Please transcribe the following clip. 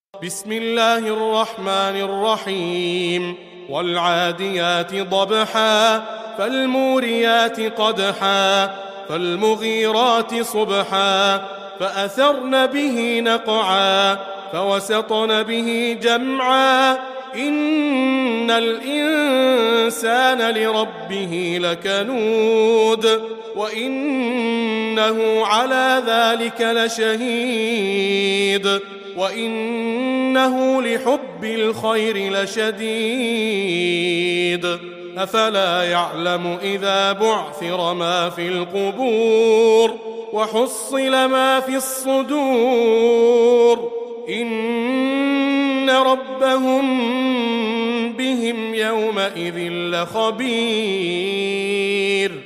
بسم الله الرحمن الرحيم والعاديات ضبحا فالموريات قدحا فالمغيرات صبحا فأثرن به نقعا فوسطن به جمعا إن الإنسان لربه لكنود وإنه على ذلك لشهيد وإنه لحب الخير لشديد أفلا يعلم إذا بعثر ما في القبور وحصل ما في الصدور إن ربهم بهم يومئذ لخبير